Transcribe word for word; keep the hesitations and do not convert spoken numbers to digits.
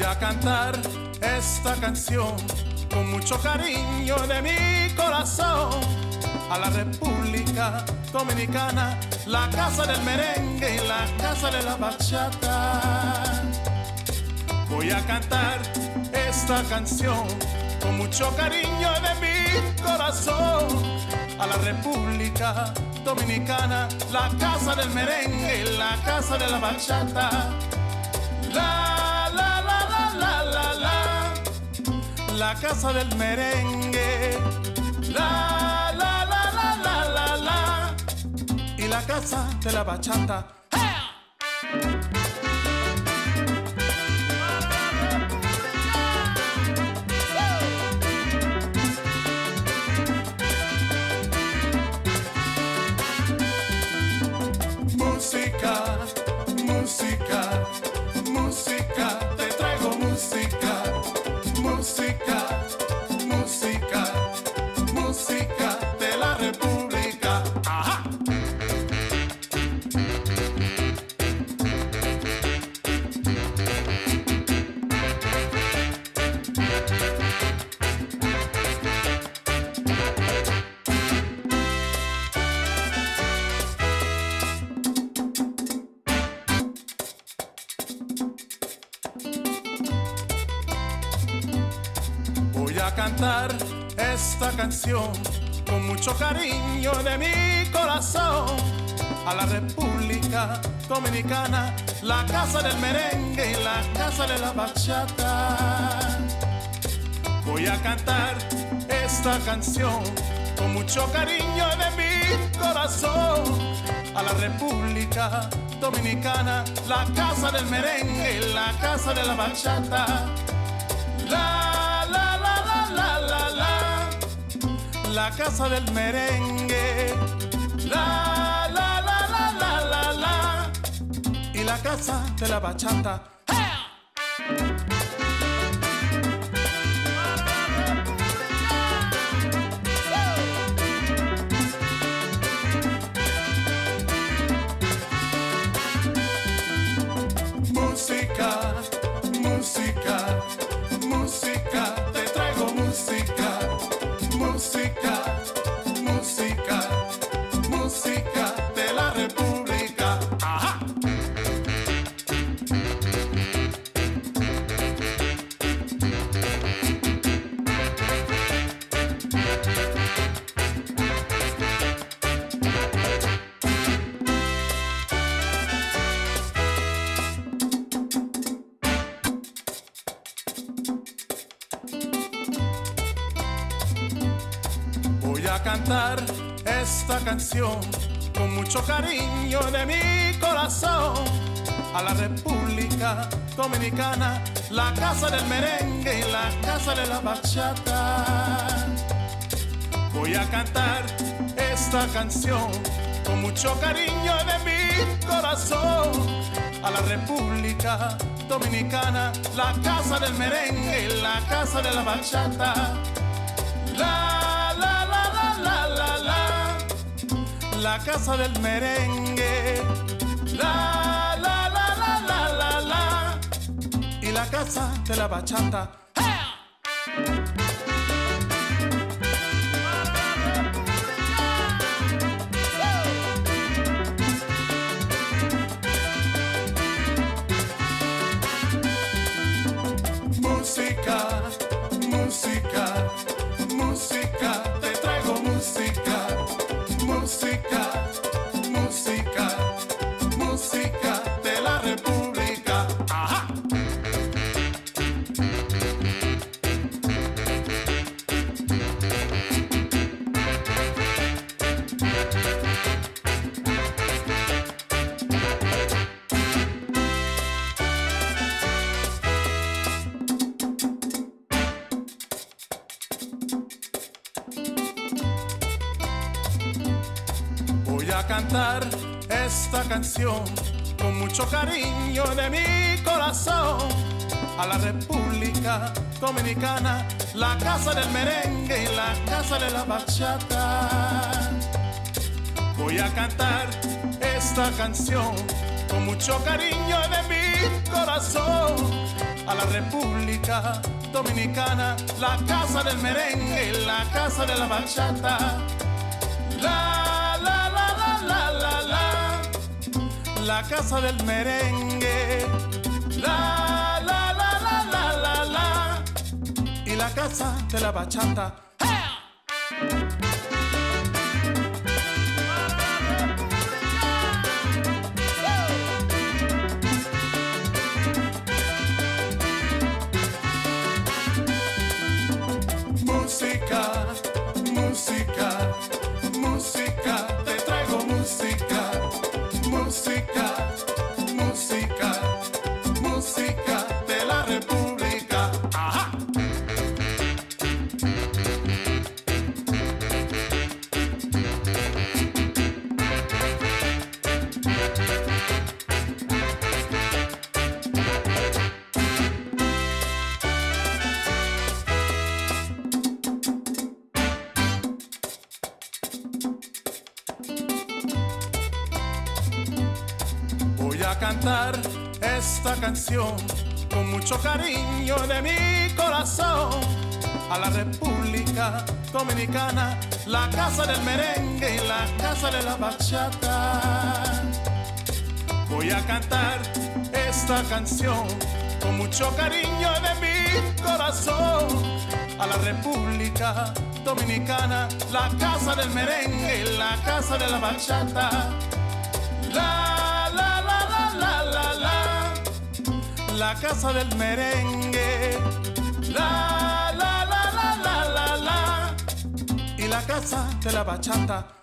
a cantar esta canción con mucho cariño de mi corazón a la República Dominicana, la casa del merengue y la casa de la bachata. Voy a cantar esta canción con mucho cariño de mi corazón a la República Dominicana, la casa del merengue y la casa de la bachata. La, la, la, la, la, la, la, la casa del merengue. La, la, la, la, la, la, la, y la casa de la bachata. Música, música, música, te traigo música, música, música, música de la República. Ajá. Voy a cantar esta canción con mucho cariño de mi corazón a la República Dominicana, la casa del merengue y la casa de la bachata. Voy a cantar esta canción con mucho cariño de mi corazón a la República Dominicana, la casa del merengue y la casa de la bachata. La, la, la, la, la, la, la, la casa del merengue. La, la, la, la, la, la, la, y la casa de la bachata. Música, música, música, te traigo música, música, música, música de la República. Ajá. Voy a cantar esta canción con mucho cariño de mi corazón a la República Dominicana, la casa del merengue y la casa de la bachata. Voy a cantar esta canción con mucho cariño de mi corazón a la República Dominicana, la casa del merengue y la casa de la bachata. La, la, la, la, la, la, la, la casa del merengue. La, la, la, la, la, la, la, y la casa de la bachata. Música, música, música, te traigo música, música, música, música de la República. Ajá. Voy a cantar esta canción con mucho cariño de mi corazón a la República Dominicana, la casa del merengue y la casa de la bachata. Voy a cantar esta canción con mucho cariño de mi corazón a la República Dominicana, la casa del merengue, la casa de la bachata. La, la, la, la, la, la, la, la casa del merengue. La, la, la, la, la, la, la, y la casa de la bachata. Música, música, música, te traigo música, música, música, música de la República. Ajá. Voy a cantar esta canción con mucho cariño de mi corazón a la República Dominicana, la casa del merengue y la casa de la bachata. Voy a cantar esta canción con mucho cariño de mi corazón a la República Dominicana, la casa del merengue y la casa de la bachata. La, la, la, la, la, la, la, la casa del merengue. La, la, la, la, la, la, la, y la casa de la bachata.